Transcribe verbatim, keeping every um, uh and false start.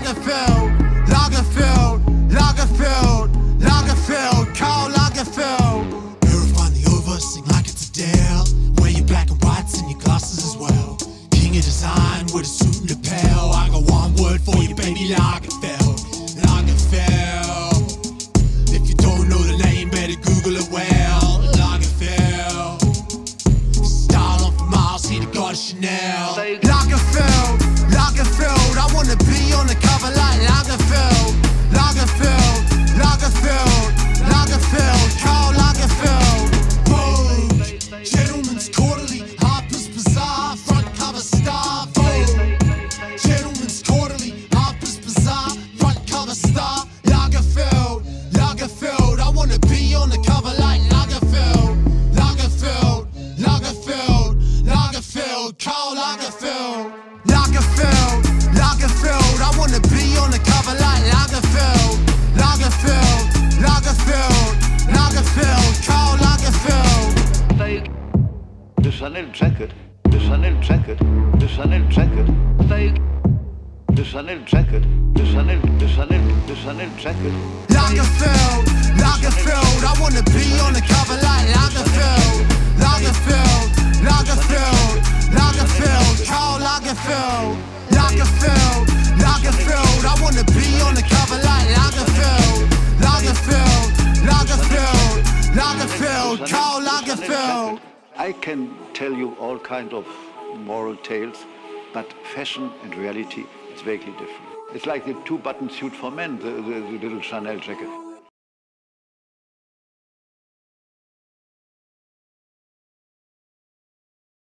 Lagerfeld, Lagerfeld, Lagerfeld, Lagerfeld, Karl Lagerfeld. Purifying the over, sing like it's Adele. Wear your black and whites and your glasses as well. King of design with a suit and lapel. I got one word for you, baby, Lagerfeld, Lagerfeld. If you don't know the name, better Google it well. Lagerfeld. Style on for miles, see the God of Chanel. Lagerfeld, Lagerfeld. I wanna be on the cover like Lagerfeld, Lagerfeld, Lagerfeld, Lagerfeld, Karl Lagerfeld. Vogue, Gentleman's Quarterly, Harper's Bazaar, front cover star. Vogue, Gentleman's Quarterly, Harper's Bazaar, front cover star. Lagerfeld, Lagerfeld. I wanna be on the cover like Lagerfeld, Lagerfeld, Lagerfeld, Lagerfeld, Karl Lagerfeld. Lagerfeld, Lagerfeld. I wanna be on the cover like Lagerfeld, Lagerfeld, Lagerfeld, Lagerfeld, Karl Lagerfeld. Fake. The Chanel jacket, the Chanel jacket, the Chanel jacket. Fake. The Chanel jacket, the Chanel, the Chanel, the Chanel jacket. Lagerfeld, Lagerfeld. I wanna be on the cover like Lagerfeld, Lagerfeld, Lagerfeld, Lagerfeld, Karl Lagerfeld. Lagerfeld, Lagerfeld. I wanna be on the cover like Lagerfeld, Lagerfeld, Lagerfeld, Lagerfeld, Karl Lagerfeld. I can tell you all kind of moral tales, but fashion and reality is vaguely different. It's like the two-button suit for men, the, the, the little Chanel jacket.